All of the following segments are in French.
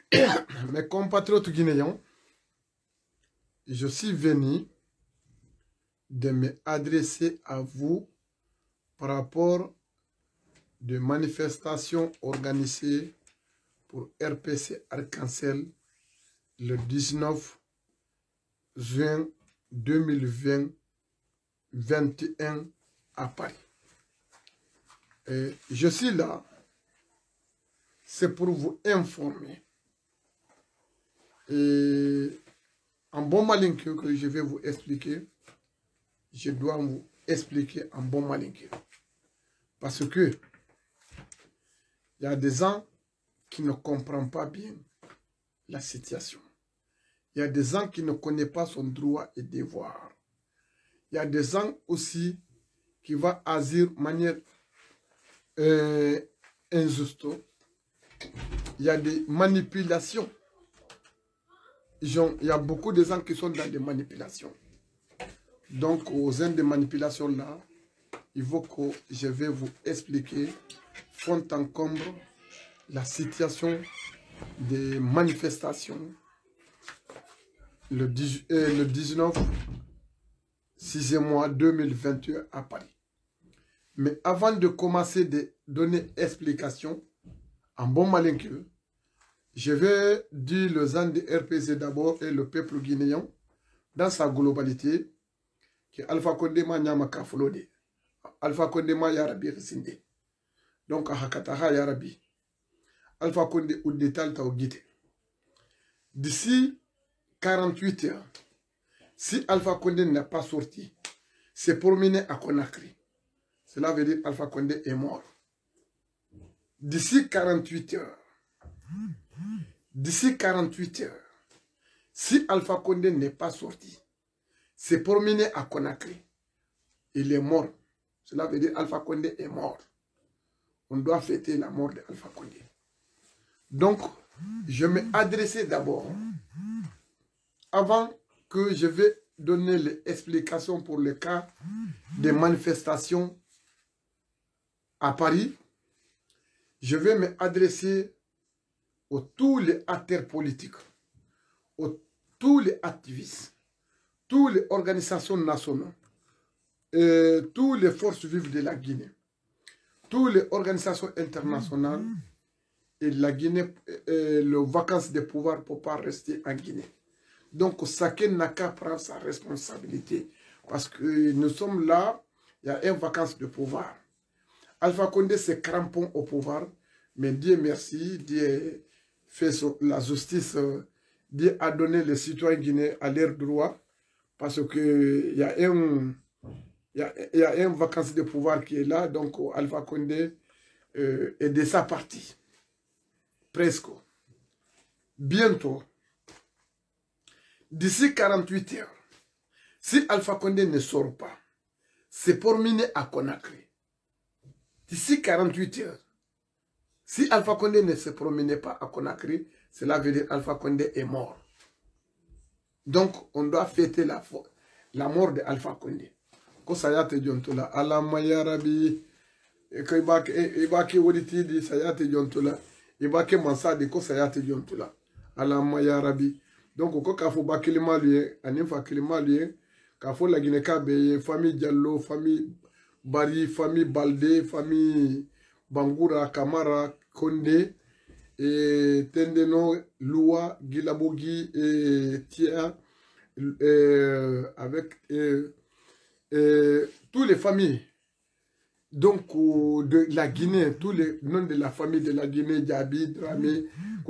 Mes compatriotes guinéens, je suis venu de me adresser à vous par rapport de manifestations organisées pour RPC Arc-en-Ciel le 19 juin 2021 à Paris. Et je suis là, c'est pour vous informer. Et en bon malinqué que je vais vous expliquer, je dois vous expliquer en bon malinqué. Parce que il y a des gens qui ne comprennent pas bien la situation. Il y a des gens qui ne connaissent pas son droit et devoir. Il y a des gens aussi qui vont agir de manière injuste. Il y a des manipulations. Il y a beaucoup de gens qui sont dans des manipulations. Donc, aux gens de manipulation-là, il faut que je vais vous expliquer fond en comble la situation des manifestations le 19 6e mois 2021 à Paris. Mais avant de commencer de donner explication, en bon malinqué, je vais dire les gens de RPC d'abord et le peuple guinéen dans sa globalité que Alpha Condé ma nyama kafolode. Alpha Condé ma yarabi resinde. Donc, Hakataha yarabi. Alpha Condé ou détal taogite. D'ici 48 heures, si Alpha Condé n'a pas sorti, c'est promené à Conakry. Cela veut dire Alpha Condé est mort. D'ici 48 heures, si Alpha Condé n'est pas sorti, c'est promené à Conakry. Il est mort. Cela veut dire Alpha Condé est mort. On doit fêter la mort d'Alpha Condé. Donc, je vais m'adresser d'abord, avant que je vais donner les explications pour le cas des manifestations à Paris, je vais m'adresser à tous les acteurs politiques, à tous les activistes, toutes les organisations nationales, toutes les forces vives de la Guinée, toutes les organisations internationales et la Guinée, les vacances de pouvoir pour ne pas rester en Guinée. Donc, chacun n'a qu'à prendre sa responsabilité. Parce que nous sommes là, il y a une vacance de pouvoir. Alpha Condé se crampon au pouvoir, mais Dieu merci, Dieu fait la justice, Dieu a donné les citoyens guinéens à leur droit, parce qu'il y a une vacance de pouvoir qui est là, donc Alpha Condé est de sa partie. Presque. Bientôt, d'ici 48 heures, si Alpha Condé ne sort pas, c'est promené à Conakry. D'ici 48 heures, si Alpha Condé ne se promenait pas à Conakry, cela veut dire Alpha Condé est mort. Donc, on doit fêter la mort de Alpha Condé. Ko sayate jontola, ala mayarabi, ko ibaki woditi di sayate jontola, ibaki mansadi ko sayate jontola, ala mayarabi. Donc, ko kafo bakilima liye, anifa kilima liye, kafo la Guinée Kabe, famille Diallo, famille Bari, famille Baldé, famille Bangoura, Kamara, Condé, et Tendeno, Loua, Gilabogi et Tia, avec toutes les familles. Donc, de la Guinée, tous les noms de la famille de la Guinée, Djabi, Dramé,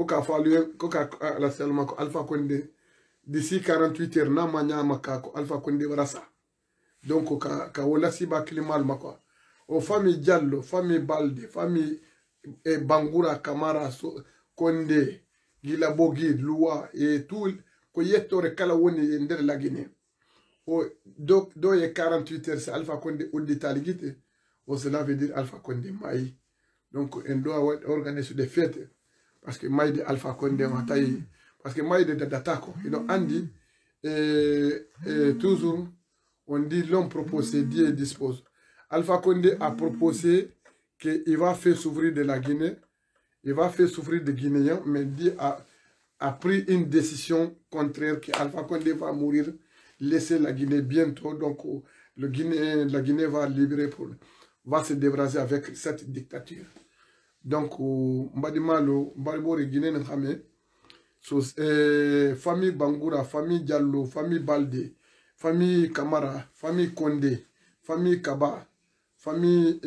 Alpha Condé, d'ici 48 heures, Namanya Makako, Alpha Condé Varasa. Donc, Kaola Siba Klimal Makwa. Aux familles Diallo, famille Balde, famille Bangoura, Kamara, Condé, Gilabogi, Loua, et tout, Koyetore Kalawoni, Nder la Guinée. Donc, dans les 48 heures, c'est Alpha Condé ou d'Italie. Cela veut dire Alpha Condé Maï. Donc, on doit organiser des fêtes. Parce que Maï de Alpha Condé, parce que Maï de Datako. Et donc, Andy, toujours, on dit l'homme proposé, Dieu dispose. Alpha Condé a proposé qu'il va faire souffrir de la Guinée, il va faire souffrir des Guinéens, mais Dieu a a pris une décision contraire que Alpha Condé va mourir, laisser la Guinée bientôt. Donc, la Guinée va va se débraser avec cette dictature. Donc, Mbadimalo, Mbadimore Guinée n'hamé, famille Bangoura, famille Diallo, famille Balde, famille Kamara, famille Condé, famille Kaba, famille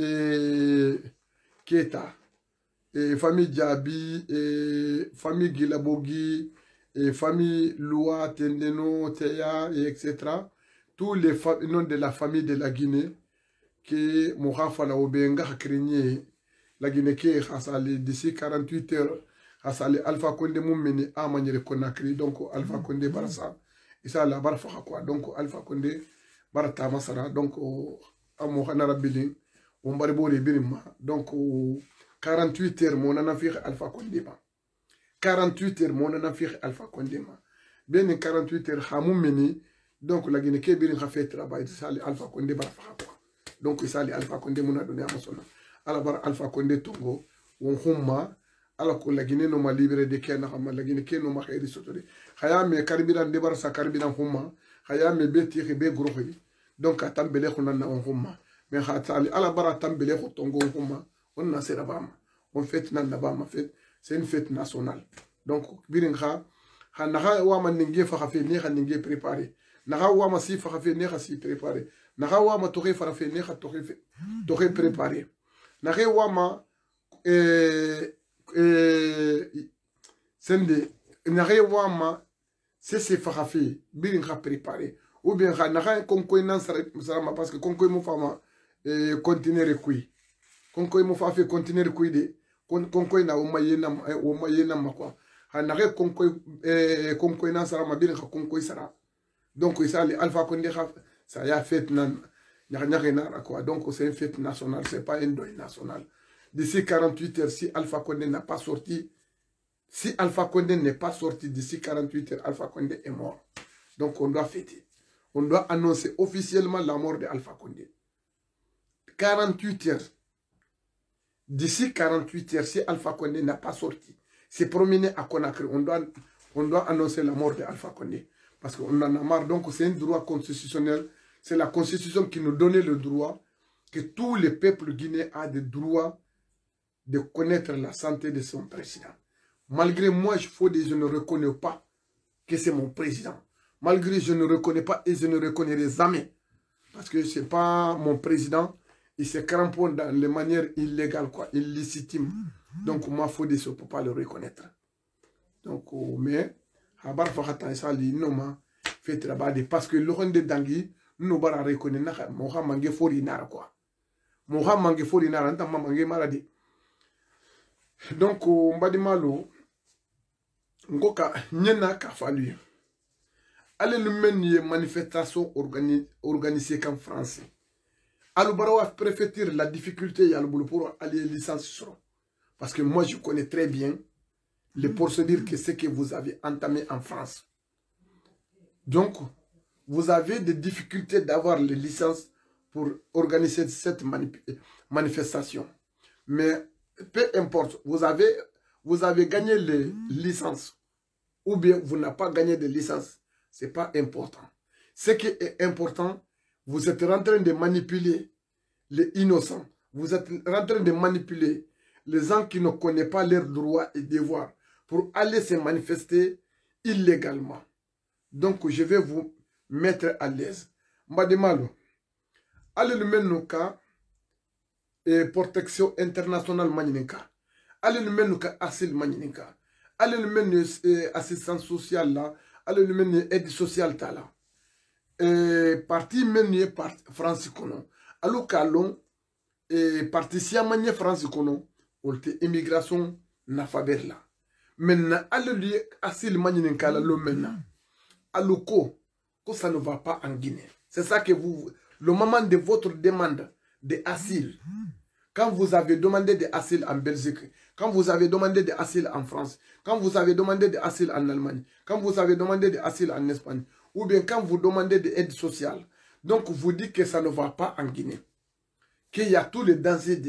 Keta, famille Diaby, famille Gilabogi, famille Loua, Tendeno, Teya, etc. Tous les noms de la famille de la Guinée, qui Mourafala Obenga Krigné, la Guinée qui est d'ici 48 heures, Alpha Condé Moumeni a manière Conakry, donc Alpha Condé Barassa, et ça la barfa quoi, donc Alpha Condé Barata Masara, donc Amohanara Billing, on baribo les Birima, donc 48 heures mon anafir Alpha Condé. 48 heures mon anafir Alpha Condé. Bien 48 heures Hamoumeni, donc la Guinée qui est bien fait travail, ça Alpha Condé Barfa quoi. Donc ça Alpha Condé mon a donné à Mosona. Alors Alpha Condé Tongo, on humma. Alors que la Guinée n'a libéré de Kenya, la Guinée n'a pas été sotorée. Hayame Caribbean débarque sa Caribbean Homa, Hayame Betty Rebe Grohi, donc à Tambele Honana Homa. Mais Hatali, à la barre Tambele Tongo Homa, on a Serabama. On fête Nandabama fête, c'est une fête nationale. Donc, Biringa, Hanaha Wama Ninge Farafe, Neha Ninge préparé. Naha Wama si Farafe, Neha si préparé. Naha Wama Toré Farafe, Neha Toré préparé. Naha Wama, sende nare wama c'est farafi birin ka préparé ou bien nare konkoy nan sarama parce que konkoy mo fama continuer kui konkoy mo fa fait continuer kui de konkoy na o mayena makwa nare konkoy nan sarama birin ka konkoy sara donc ça les Alpha Condé ça y a fête nan na quoi, donc c'est une fête nationale, c'est pas un deuil national. D'ici 48 heures, si Alpha Condé n'a pas sorti, si Alpha Condé n'est pas sorti d'ici 48 heures, Alpha Condé est mort. Donc on doit fêter. On doit annoncer officiellement la mort de Alpha Condé. 48 heures. D'ici 48 heures, si Alpha Condé n'a pas sorti, s'est promené à Conakry, on doit annoncer la mort de Alpha Condé. Parce qu'on en a marre. Donc c'est un droit constitutionnel. C'est la constitution qui nous donnait le droit que tous les peuples guinéens ont le droit de connaître la santé de son président. Malgré moi, je ne reconnais pas que c'est mon président. Malgré je ne reconnais pas et je ne reconnaîrai jamais. Parce que ce n'est pas mon président. Il se cramponne dans les manières illégales, quoi, illégitimes. Donc, moi, Fodé, je ne peux pas le reconnaître. Donc, mais, parce que le de Dangui, nous ne reconnaître pas. Mohamed Fori Nara, quoi. Mohamed Fori Nara, maladie. Donc, on va dire malo, ngoka nyena ka fallu. Allez le mener manifestation organisée qu'en France. Alubarawa préfère la difficulté y a le boulot pour aller licence. Parce que moi je connais très bien les procédures que c'est que vous avez entamé en France. Donc, vous avez des difficultés d'avoir les licences pour organiser cette manifestation. Mais peu importe, vous avez gagné les licences ou bien vous n'avez pas gagné de licence, ce n'est pas important. Ce qui est important, vous êtes en train de manipuler les innocents. Vous êtes en train de manipuler les gens qui ne connaissent pas leurs droits et devoirs pour aller se manifester illégalement. Donc, je vais vous mettre à l'aise. Mbademalo, allez le même cas et protection internationale magnifique. Allez le même cas asile magnifique. Allez le même assistance sociale là. Allez le même aide sociale là. Parti mené par France Kono. Alors qu'allons parti si à manier France Kono. On te immigration na faber là. Maintenant allez le asile magnifique là le maintenant. Alors que ça ne va pas en Guinée. C'est ça que vous le moment de votre demande d'asile. Quand vous avez demandé d'asile en Belgique, quand vous avez demandé d'asile en France, quand vous avez demandé d'asile en Allemagne, quand vous avez demandé d'asile en Espagne, ou bien quand vous demandez de l'aide sociale, donc vous dites que ça ne va pas en Guinée. Qu'il y a tous les dangers,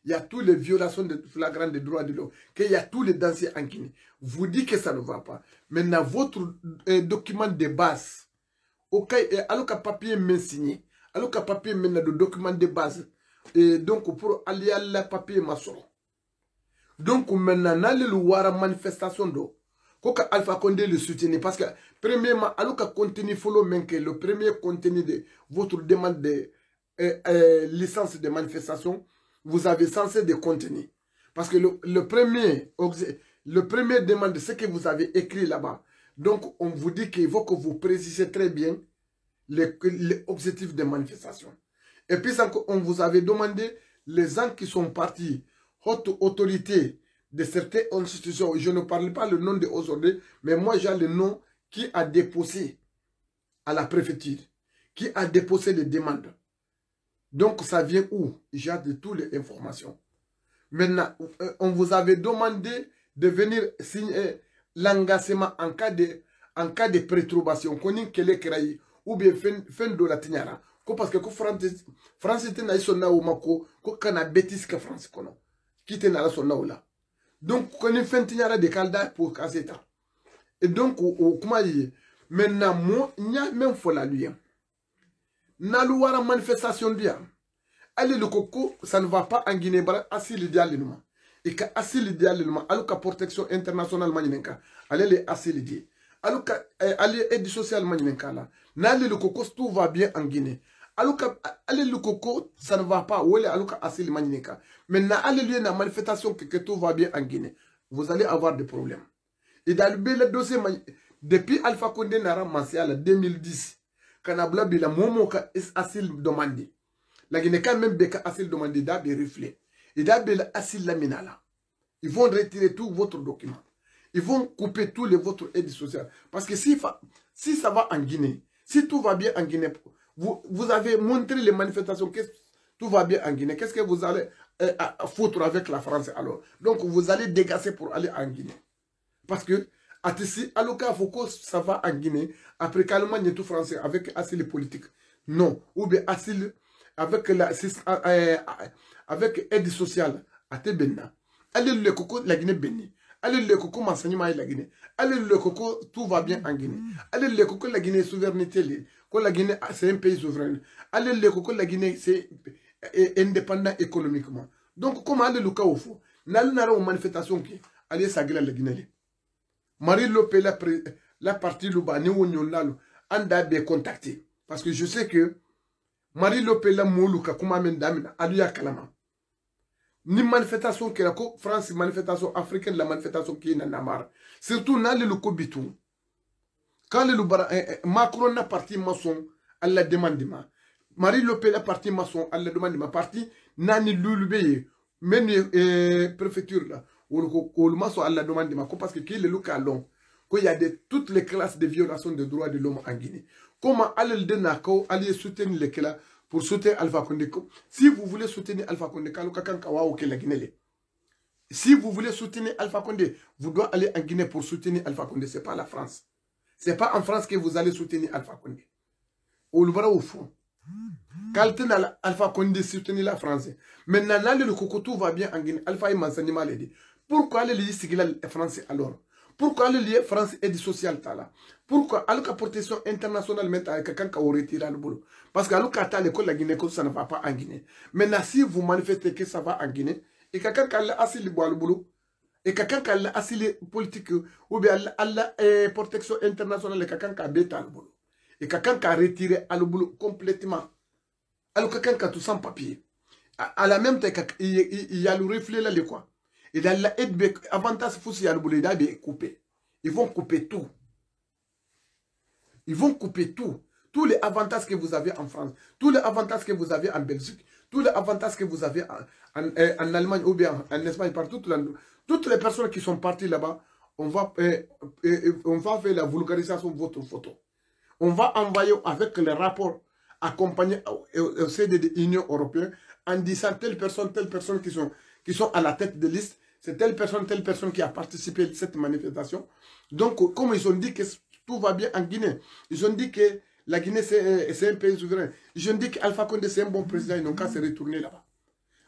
il y a toutes les violations de flagrantes des droits de l'homme, qu'il y a tous les danger en Guinée. Vous dites que ça ne va pas. Maintenant, votre document de base, alors qu'un papier m'est signé, alors qu'un papier mène le document de base, et donc pour aller à la papier maçon. Donc maintenant, dans le manifestation d'eau, que Alpha Condé le soutient, parce que premièrement, alors que contenu follow le premier contenu de votre demande de licence de manifestation, vous avez censé de contenir. Parce que le premier demande, ce que vous avez écrit là-bas. Donc, on vous dit qu'il faut que vous précisez très bien les objectifs de manifestation. Et puis, on vous avait demandé les gens qui sont partis, haute autorité de certaines institutions. Je ne parle pas le nom de aujourd'hui, mais moi, j'ai le nom qui a déposé à la préfecture, qui a déposé les demandes. Donc, ça vient où? J'ai de toutes les informations. Maintenant, on vous avait demandé de venir signer l'engagement en cas de perturbation. Ou bien fin de la tignara. Parce que France était na son naou mako, ko kana bêtise que France kono. Qui était na son naou là. Donc, on est fin tignara de calda pour casser ça. Et donc, comment dire, maintenant, moi, il y a même fola lui. Na louara manifestation lui. Allez le coco, ça ne va pas en Guinée, assis l'idéal nous. Et que assis l'idéal nous, alors que protection internationale maninka, allez les assis l'idéal. Alors que allez aide sociale maninka là. N'allez le coco, tout va bien en Guinée. Alors que allez le coco, ça ne va pas. Ou alors que assis maninka. Maintenant, allez lui na manifestation que tout va bien en Guinée. Vous allez avoir des problèmes. Et dans le dossier, depuis Alpha Condé n'a ramassé en 2010, quand Abla Bila Momo ka asile demandé. La Guinée quand même beka asile demandé d'aller reflet. Et d'aller asile la minala. Ils vont retirer tout votre document. Ils vont couper tous les votre aide sociale. Parce que si ça va en Guinée, si tout va bien en Guinée, vous avez montré les manifestations que tout va bien en Guinée. Qu'est-ce que vous allez foutre avec la France alors? Donc vous allez dégager pour aller en Guinée. Parce que, alors qu'il faut que ça va en Guinée, après qu'Allemagne est tout français avec asile politique. Non. Ou bien asile avec aide sociale. Allez le coco, la Guinée bénie. Allez le coco, m'enseignement la Guinée. Allez le coco, tout va bien en Guinée. Allez le coco, la Guinée, souveraineté. Quand la Guinée, c'est un pays souverain. Allez le coco, la Guinée, c'est indépendant économiquement. Donc, comment aller le cas au fond? N'allez pas aux manifestations qui allez s'agir la Guinée. Marie Lopé, la partie Louba, Anda be contacté. Parce que je sais que Marie Lopé, la Moulouka, Kuma Mendamina, Aluya Kalama. Ni manifestation qui est la France, manifestation africaine, la manifestation qui est dans Namar. Surtout dans le Kobitou. Quand le Macron n'a parti maçon, elle la demande. Marie Lopé, la partie maçon, elle la demande. Parti Nani Loulubé, même préfecture là. Ou le maçon, elle la demande. Parce que qui est le local long. Qu'il y a toutes les classes de violation des droits de l'homme en Guinée. Comment aller le denako, aller soutenir les classes pour soutenir Alpha Condé. Si vous voulez soutenir Alpha Condé, si vous voulez soutenir Alpha Condé, vous devez aller en Guinée pour soutenir Alpha Condé. Ce n'est pas la France. Ce n'est pas en France que vous allez soutenir Alpha Condé. Au le au fond. Quand Alpha Condé soutenir la France, maintenant, le cocotou va bien en Guinée. Alpha est m'enseignement l'a dit. Pourquoi aller lire la France alors? Pourquoi le lien France aide sociale tala? Pourquoi alors que protection internationale met avec quelqu'un qui aurait tiré le boulot? Parce que alors que l'école la Guinée, ça ne va pas en Guinée. Maintenant, si vous manifestez que ça va en Guinée, et quelqu'un qui a assis le boulot, et quelqu'un qui a assis les politiques, ou bien la protection internationale, et quelqu'un qui a bêta le boulot, et quelqu'un qui a retiré le boulot complètement, alors quelqu'un qui a tout sans papier. À la même temps, il y a le reflet là, quoi. Et dans la aide, avantage, il faut couper. Ils vont couper tout. Ils vont couper tout. Tous les avantages que vous avez en France, tous les avantages que vous avez en Belgique, tous les avantages que vous avez en Allemagne ou bien en Espagne, partout, toutes les personnes qui sont parties là-bas, on va faire la vulgarisation de votre photo. On va envoyer avec les rapports accompagnés au sein de l'Union européenne en disant telle personne qui sont à la tête de liste. C'est telle personne qui a participé à cette manifestation. Donc, comme ils ont dit que tout va bien en Guinée, ils ont dit que la Guinée, c'est un pays souverain. Ils ont dit qu'Alpha Condé, c'est un bon président, ils n'ont qu'à se retourner là-bas.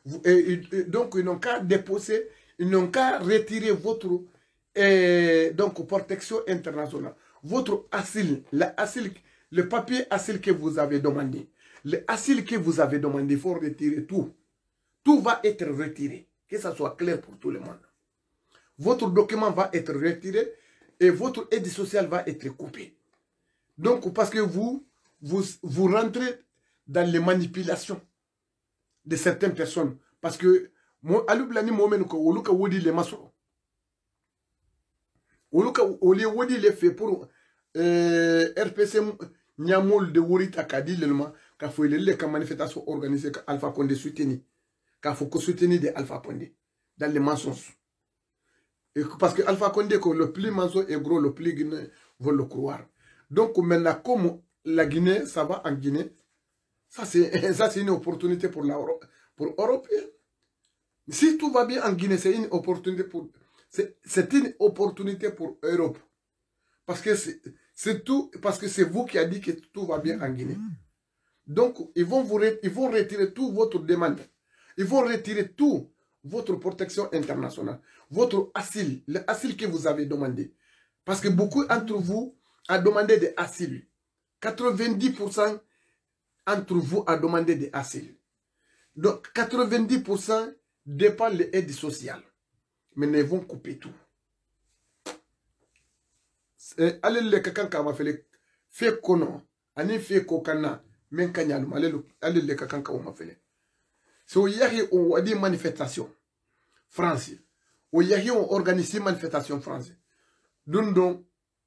Donc, ils n'ont qu'à déposer, ils n'ont qu'à retirer votre donc, protection internationale. Votre asile, le papier asile que vous avez demandé. Le asile que vous avez demandé, il faut retirer tout. Tout va être retiré. Que ça soit clair pour tout le monde. Votre document va être retiré et votre aide sociale va être coupée. Donc, parce que vous rentrez dans les manipulations de certaines personnes. Parce que, alublani moment ko oluka wodi le maso. Oluka wodi le fait pour RPC nyamol de worita kadi lelma ka fo le ka manifestation organisée ka Alpha Condé soutenu. Ka fo ko soutenu de Alpha Condé dans les mensonges. Et parce que Alpha Condé, le plus mensonge est gros, le plus Guinée vont le croire. Donc maintenant, comme la Guinée, ça va en Guinée, ça c'est une opportunité pour l'Europe. Pour Européens. Si tout va bien en Guinée, c'est une opportunité pour Europe. Parce que c'est tout, parce que c'est vous qui avez dit que tout va bien en Guinée. Donc, ils vont retirer toute votre demande. Ils vont retirer tout votre protection internationale, votre asile, l'asile que vous avez demandé. Parce que beaucoup d'entre vous ont demandé des asiles. 90% d'entre vous ont demandé des asiles. Donc, 90% dépend de l'aide sociale. Mais ils vont couper tout. Allez, les kakan kama fait kono, ani fait kokana, men kanyalum, allez, les kakan kama fait. So, yahi on a des manifestations. France. O yahi on organise manifestation France. Donc,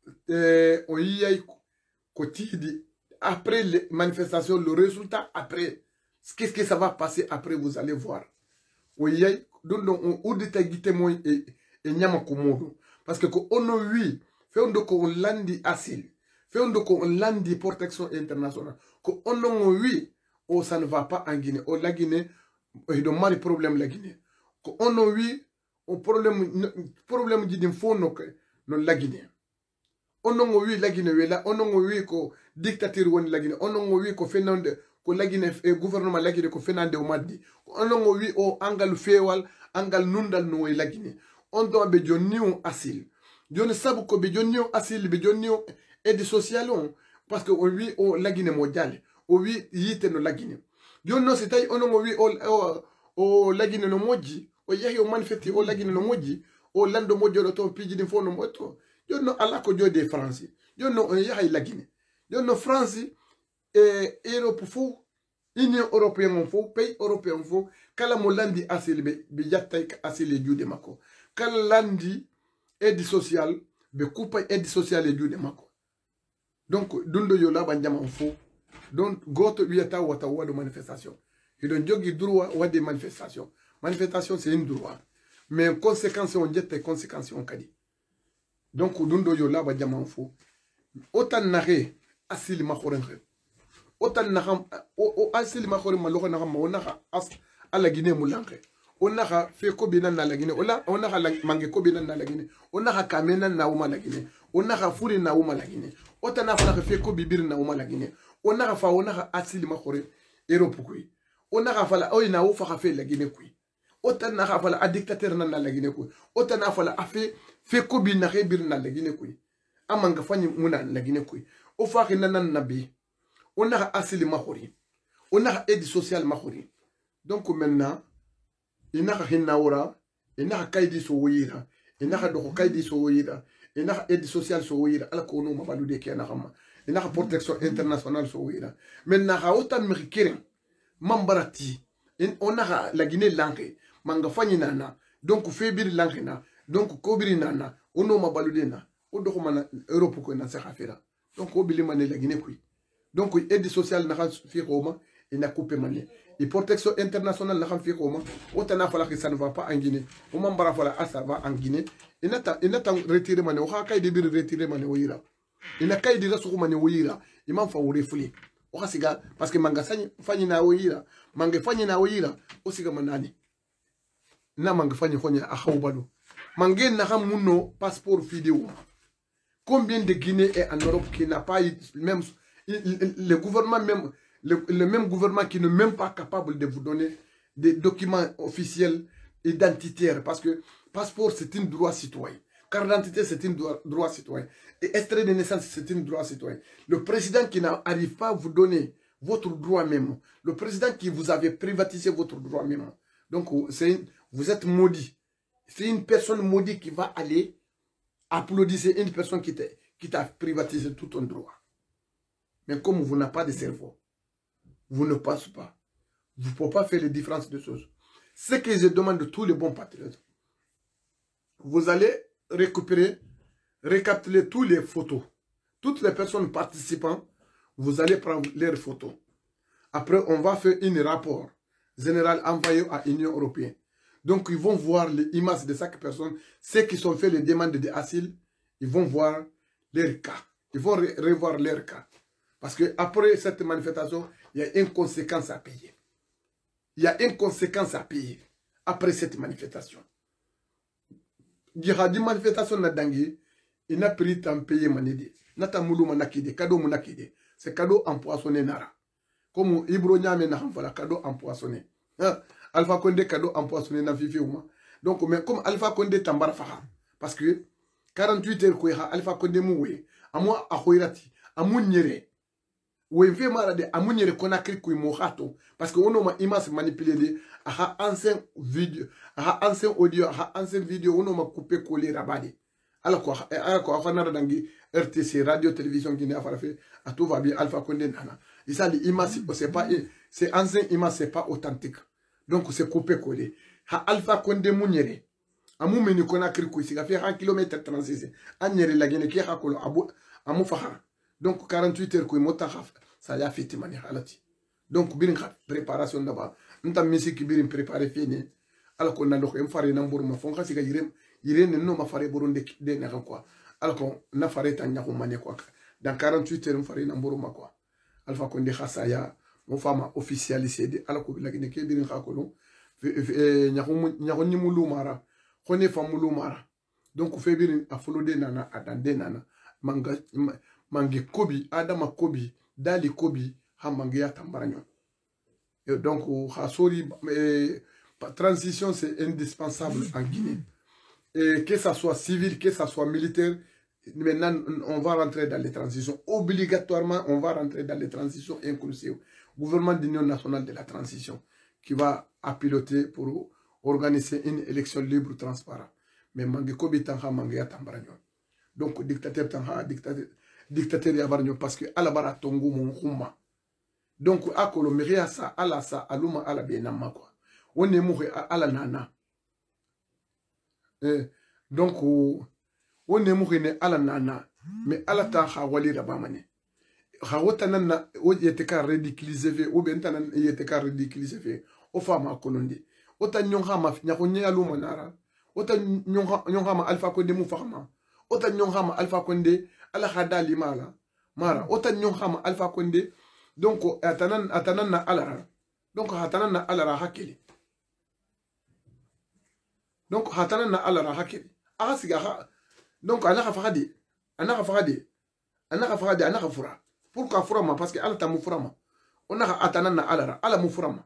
on y a quotidien. Après les manifestations, le résultat, après, qu'est-ce que ça va passer après, vous allez voir. Oui, donc on détaille moi et nyama komodo parce que on a oui fait on ko landi asile fait on ko landi protection internationale ko on a oui oh ça ne va pas en Guinée oh la Guinée il doit mal problème la Guinée ko on a oui au problème dit faut non la Guinée on a oui la Guinée là on a oui ko dictature on la Guinée on a oui ko fait non ko lagine gouvernement lagine ko fenande o maddi onongo wi o angal fewal angal nundal no e lagine on do be jonni on asil joni sabu ko be jonni on asil be jonni on aide sociale on parce que on wi o lagine mo jale o wi yite no lagine jonno se tay onongo wi o lagine no moji o yahi o manifesti o lagine no moji o lando mojo to piji din fo no moto jonno ala ko jode France jonno on yahi lagine jonno France Europe fou, Union européenne fou, pays européen fou, kala mo landi asil be jattay asil juude mako. Kala landi aide sociale be coupa aide sociale juude mako. Donc dundo yo la banjama fou. Donc goto wiata wata wado manifestation. Et donc jogi droit wa des manifestations. Manifestation c'est une droit. Mais conséquences on jette conséquences on kadi. Donc dundo yo la banjama fou. Autant naré asil makorenre. Autant n'aham o asili makori maloko n'aham onaha as ala Guinée mulange onaha fe ko binan na la Guinée onaha mange ko binan na la Guinée onaha kamena na uma la Guinée onaha furi na uma la Guinée autant na fa fe ko bibir na uma la Guinée onaha fa onaha asili makori Europe kui onaha fa la oyna o fa fe la Guinée kui autant na fa la dictateur na la Guinée kui autant na fa la fe ko bin na bir na la Guinée kui amanga fanyi muna la Guinée kui o fa nan nabi on a asile mahori, on a aide sociale mahori. Donc maintenant, il n'a rien naura, il n'a kaidi soouira, il n'a pas kaidi soouira, il n'a aide sociale soouira, à la kono mabalude qui en a rama, il n'a protection internationale soouira. Maintenant, il a autant américain, mambarati, on a la Guinée langue, mangafani nana, donc fébir langue na, donc kobiri nana, on a mabalude na, on doit mana Europe ko na sa affaire. Donc obili mané la Guinée kui. Donc, l'aide sociale n'a pas fait Roma, il n'a coupé manier. Et protection internationale n'a pas fait Roma, autant que ça ne va pas en Guinée. Au moment où ça va en Guinée, il n'a pas retiré manier, il n'a pas retiré manier. Il n'a pas retiré manier, il m'a fait refouler. Parce que manga fanyi na oira, manga fanyi na oira, osiga manani. Na manga fanyi fanyi a haubalo. Manga na hamuno passeport vidéo. Combien de Guinéens est en Europe qui n'a pas eu même le gouvernement même, le même gouvernement qui n'est même pas capable de vous donner des documents officiels identitaires. Parce que passeport, c'est un droit citoyen. Carte d'identité, c'est un droit citoyen. Et extrait de naissance, c'est un droit citoyen. Le président qui n'arrive pas à vous donner votre droit même, le président qui vous avait privatisé votre droit même, donc vous êtes maudit. C'est une personne maudite qui va aller applaudisser une personne qui t'a privatisé tout ton droit. Mais comme vous n'avez pas de cerveau, vous ne passez pas. Vous ne pouvez pas faire les différences de choses. Ce que je demande de tous les bons patriotes, vous allez récapituler toutes les photos. Toutes les personnes participant, vous allez prendre leurs photos. Après, on va faire un rapport général envoyé à l'Union européenne. Donc, ils vont voir les images de chaque personne. Ceux qui ont fait les demandes d'asile, ils vont voir leur cas. Ils vont revoir leur cas. Parce qu'après cette manifestation, il y a une conséquence à payer. Il y a une conséquence à payer après cette manifestation. Il y a des manifestations il n'a pris tant payer manidi. Nata moulou manakide, cadeau manakide. C'est cadeau empoisonné nara. Comme Ibro Niame n'a pas cadeau empoisonné. Alpha Condé cadeau empoisonné na vivi ouma. Donc, mais comme Alpha Condé tambara faha. Parce que 48 heures kouya Alpha Condé moué. Amoi ahoirati. Amou nyere. Ou en fait marade amou nyere konakri kouy mohato. Parce que on a imas manipulé de. Aha ancien vidéo. Aha ancien audio. Aha ancien vidéo. On a coupé collé rabadi. Alors quoi, RTC, radio, télévision, qui n'a pas fait, à tout va bien, Alpha Condé, nana. Et ça, l'image, c'est pas, c'est ancien image, c'est pas authentique. Donc, c'est coupé-collé. Alpha Condé, mouniere. Amou menu qu'on a crié, c'est fait 1 km 36. Agnere la guine qui a collé, amou fahar. Donc, 48 heures, ça y a fait, alati. Donc, bien, préparation d'abord. Nous avons mis qui bien préparé fini. Alors qu'on a le faré n'importe ma fonction, c'est que Irene no ma faré boronde de n'a quoi. Alors qu'on a faré tanya ko mané quoi. Dans 48 heures on faré n'importe ma quoi. Alpha Condé khasaya mon femme officialisé de alors que la guinée qui birin khakolo nyako ni mulumara. Khone fa mulumara. Donc fait birin afolo nana adande nana mangi kobi adama kobi dali kobi ha mangi atambaranyo. Donc khasori transition c'est indispensable en Guinée. Et que ça soit civil, que ça soit militaire, maintenant on va rentrer dans les transitions. Obligatoirement, on va rentrer dans les transitions inclusives. Gouvernement d'Union nationale de la transition qui va piloter pour organiser une élection libre, transparente. Mais mangi kobi tanga mangi atambaranyo. Donc dictateur tanga dictateur yabarnyo parce que alabara tongu mon khuma. Donc akolo miria sa ala sa aluma ala benama quoi. On est mort à la nana. Donc, on est mort à la nana. Mais à la ta hawali rabamane. Hawotanana, o yeteka ridiculisé, ou bentanan yeteka ridiculisé, o fama kolondi. Ota nyonghama, nyakonye alumanara. Ota nyonghama alpha konde mufahama. Ota nyonghama alpha konde, ala hadali mala. Mara, ota nyonghama alpha konde. Donc, atanan na alara. Donc, atanan na alara hakili. Donc, hatana na alara hakili. Siga. Donc, anaka fagadi. Anaka fura. Pourquoi furama? Parce que alata mufurama. On a atana na alara. Ala mufurama.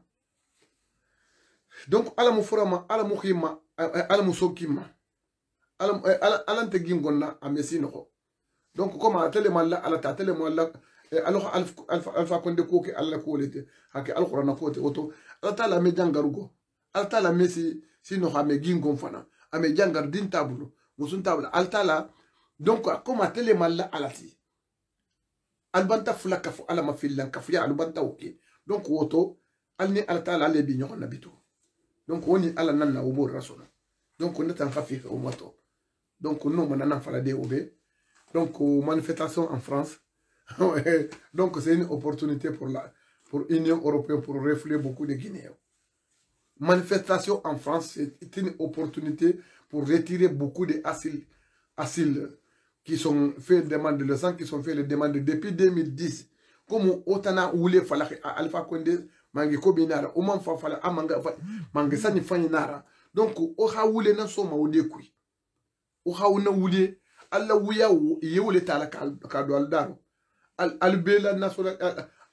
Donc, ala mufurama, ala mukhima, ala musokima. Ala ntegingonna amesinoko. Donc, comme à telemalla, ala ta telemalla, alors alpha konde koke ala kolete. Hake al qurana kote auto. Ala ta la medjangarugo. Ala ta la mesi. Sinon, ame gingon fana, ame jangar din tabulu, musun tabula, altala, donc, comme à télémala alati. Albanta fula kafu ala mafilan kafu ya albanta ok. Donc, woto, alni altala ale bignon nabito. Donc, on est ala nana obo rasona. Donc, on est en kafi au moto. Donc, nous, on a falade obe. Donc, manifestation en France. Donc, c'est une opportunité pour l'Union européenne pour refléter beaucoup de Guinéens. Manifestation en France, c'est une opportunité pour retirer beaucoup d'asiles qui sont fait demande de sang, qui sont fait les demandes depuis 2010. Comme Otana Oule Falak Alpha Condé, Mangi Kobinara, Oman Fafala, Amanga, Mangasani Faninara. Donc, Oha Oule na soma Odekui. Oha Una Oule, Allah Ouya ou Yeule Tala Kado Aldaro. Albela National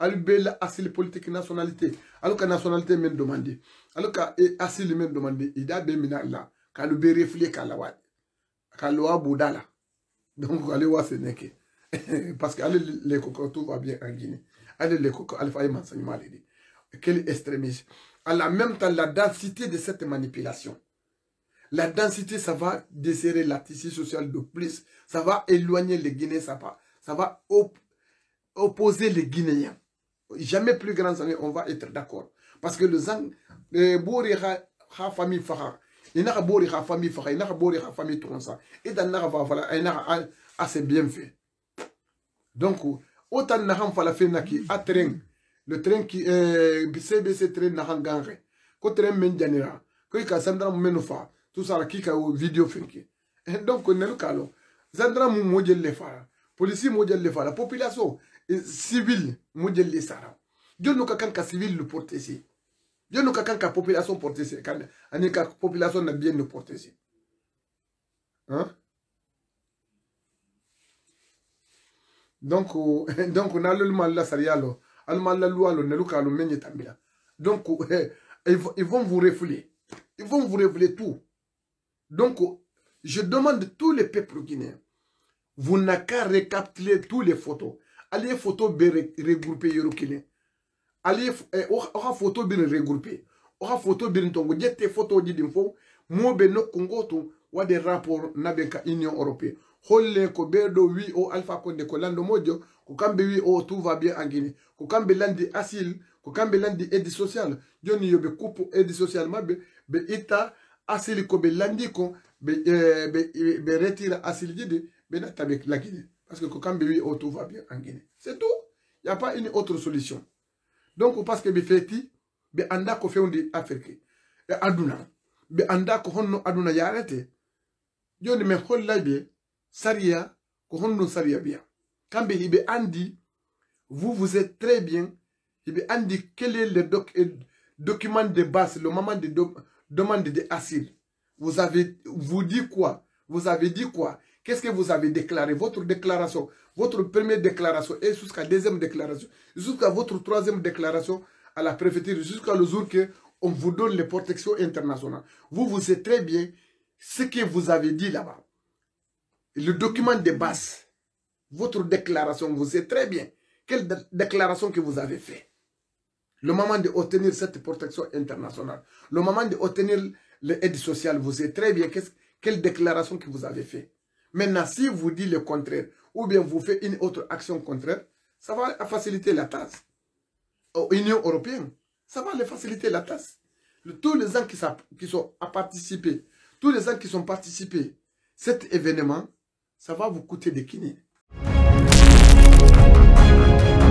Alubela asile politique nationalité. Alors que nationalité même demandé. Alors que asile même demandé. Il a bémina là. Kalu reflé kalawad. Kaloa boudala. Donc allez voir ce n'est que. Parce que les coco tout va bien en Guinée. Allez les coco alpha et m'enseignement. Quel extrémisme. À la même temps, la densité de cette manipulation. La densité, ça va desserrer la tissu social de plus. Ça va éloigner les Guinéens. Ça va opposer les Guinéens. Jamais plus grand, on va être d'accord. Parce que le Zang, Bouri ha famille Fahar, il n'a pas Bouri ha famille Fahar, il n'a pas Bouri ha famille Tronsa. Et dans la voilà, il n'a assez bien fait. Donc, autant n'a pas fait naki à train. Le train qui CBC train n'a pas gagné. Quand train menjanera, quand il a Sandra Menofa, tout ça qui a vidéo finki. Donc, on est le cas. Sandra Moudjel le fara, policier Moudjel le fara, la population civile Moudjel le sara. Dieu nous quelqu'un qui civil le porte ici. Dieu nous quelqu'un qui population porte ici. Quand la population n'a bien le porte ici. Hein? Donc, on a le mal là, sarialo. Almal la loi, le neluka, le menye tambila. Donc, ils vont vous refouler. Ils vont vous refouler tout. Donc, je demande tous les peuples guinéens, vous n'avez qu'à récapituler toutes les photos. Allez, photos regroupées, Yorokile. Allez, aura photo bien regroupées. Aura photo bien tongo. Jette photos d'info. Moi, ben no Congo, to, ou des rapports n'abenka Union Européenne. Holle ko bedo wi o Alpha Condé ko lando mojo ko kambe wi o tout va bien en Guinée ko kambe landi asile ko kambe landi aide sociale joni yobe coupe aide sociale mabbe be ita asile ko be landi ko be retire asile jide be na tabe la Guinée parce que ko kambe wi o tout va bien en Guinée c'est tout. Il y a pas une autre solution. Donc parce que be feti be anda ko fewndi Afrique e aduna be anda ko honno aduna yarete joni me hollabe Saria, Kohondo Saria bien. Quand il andi, vous êtes très bien. Il andi quel est le document de base, le moment de demande d'asile. Vous dit quoi? Vous avez dit quoi? Qu'est-ce que vous avez déclaré? Votre déclaration, votre première déclaration et jusqu'à deuxième déclaration, jusqu'à votre troisième déclaration à la préfecture, jusqu'à le jour que on vous donne les protections internationales. Vous êtes très bien ce que vous avez dit là-bas. Le document de base, votre déclaration, vous savez très bien quelle déclaration que vous avez fait. Le moment d'obtenir cette protection internationale, le moment d'obtenir l'aide sociale, vous savez très bien quelle déclaration que vous avez fait. Maintenant, si vous dites le contraire, ou bien vous faites une autre action contraire, ça va faciliter la tâche. Union européenne, ça va les faciliter la tâche. Tous les gens qui sont à participer, tous les gens qui sont participés, cet événement, ça va vous coûter des kinés.